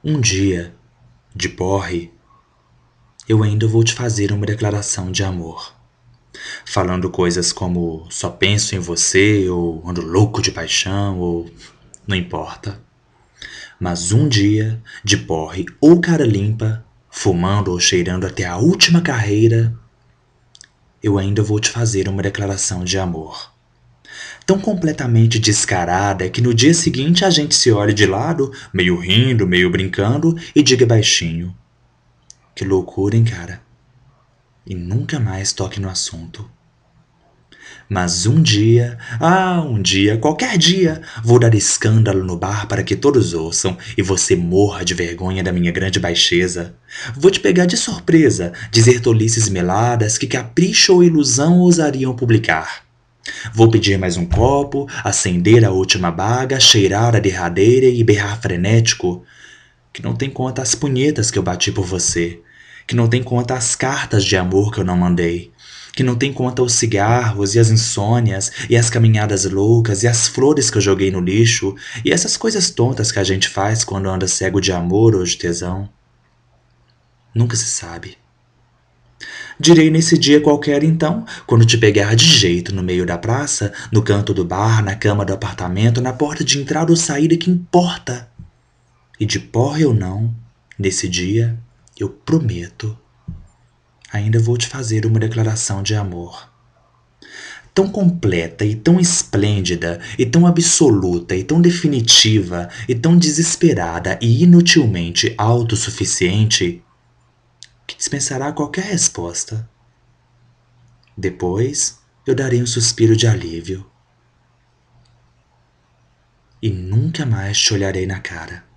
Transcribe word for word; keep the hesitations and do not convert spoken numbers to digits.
Um dia, de porre, eu ainda vou te fazer uma declaração de amor, falando coisas como só penso em você, ou ando louco de paixão, ou não importa. Mas um dia, de porre ou cara limpa, fumando ou cheirando até a última carreira, eu ainda vou te fazer uma declaração de amor. Tão completamente descarada que no dia seguinte a gente se olhe de lado, meio rindo, meio brincando, e diga baixinho: que loucura, hein, cara? E nunca mais toque no assunto. Mas um dia, ah, um dia, qualquer dia, vou dar escândalo no bar para que todos ouçam e você morra de vergonha da minha grande baixeza. Vou te pegar de surpresa, dizer tolices meladas que capricho ou ilusão ousariam publicar. Vou pedir mais um copo, acender a última baga, cheirar a derradeira e berrar frenético, que não tem conta as punhetas que eu bati por você, que não tem conta as cartas de amor que eu não mandei, que não tem conta os cigarros e as insônias e as caminhadas loucas e as flores que eu joguei no lixo e essas coisas tontas que a gente faz quando anda cego de amor ou de tesão. Nunca se sabe. Direi nesse dia qualquer então, quando te pegar de jeito no meio da praça, no canto do bar, na cama do apartamento, na porta de entrada ou saída, que importa? E de porre ou não, nesse dia, eu prometo, ainda vou te fazer uma declaração de amor. Tão completa e tão esplêndida e tão absoluta e tão definitiva e tão desesperada e inutilmente autossuficiente que dispensará qualquer resposta. Depois, eu darei um suspiro de alívio e nunca mais te olharei na cara.